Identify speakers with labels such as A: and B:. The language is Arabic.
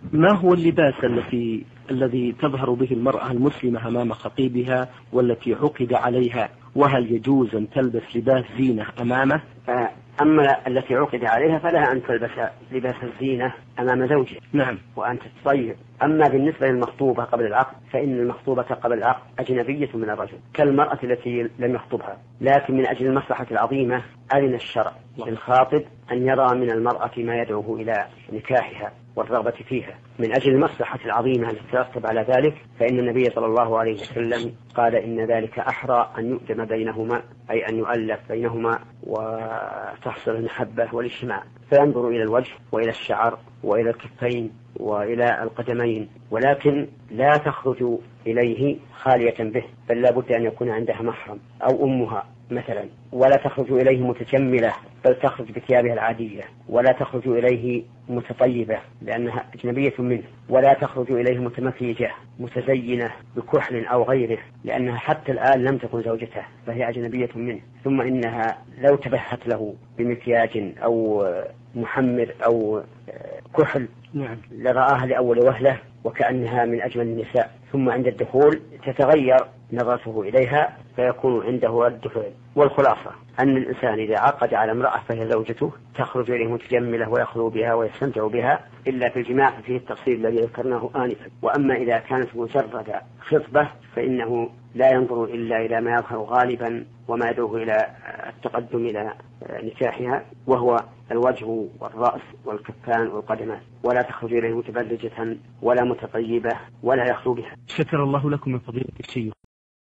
A: ما هو اللباس الذي تظهر به المرأة المسلمة أمام خطيبها والتي عقد عليها، وهل يجوز أن تلبس لباس زينة أمامه؟
B: أما التي عقد عليها فلها أن تلبس لباس الزينة أمام زوجها.
A: نعم.
B: وأن تتصير. أما بالنسبة للمخطوبة قبل العقد فإن المخطوبة قبل العقد أجنبية من الرجل كالمرأة التي لم يخطبها، لكن من أجل المصلحة العظيمة أذن الشرع للخاطب أن يرى من المرأة ما يدعوه إلى نكاحها والرغبة فيها. من أجل المصلحة العظيمة التي ترتب على ذلك فإن النبي صلى الله عليه وسلم قال إن ذلك أحرى أن يؤدم بينهما، أي أن يؤلف بينهما وتحصل المحبة والاجتماع، فينظر إلى الوجه وإلى الشعر وإلى الكفين وإلى القدمين، ولكن لا تخرج إليه خالية به، بل لا بد أن يكون عندها محرم أو أمها مثلا، ولا تخرج إليه متجملة بل تخرج بثيابها العادية، ولا تخرج إليه متطيبة لأنها أجنبية منه، ولا تخرج إليه متمكيجة متزينة بكحل أو غيره لأنها حتى الآن لم تكن زوجته فهي أجنبية منه. ثم إنها لو تبهت له بمكياج أو محمر أو كحل لرآها لأول وهلة وكأنها من أجمل النساء، ثم عند الدخول تتغير نظرته إليها فيكون عنده رد فعل. والخلاصة أن الإنسان إذا عقد على امرأة فهي زوجته تخرج إليه متجملة ويخلو بها ويستمتع بها إلا في الجماع فيه التفصيل الذي ذكرناه آنفا. وأما إذا كانت مجرد خطبة فإنه لا ينظر إلا إلى ما يظهر غالبا وما يدعوه إلى التقدم إلى نكاحها، وهو الوجه والرأس والكفان والقدمان، ولا تخرج إليه متبرجة ولا متطيبة ولا يخلو بها.
A: شكر الله لكم من فضيلة الشيخ.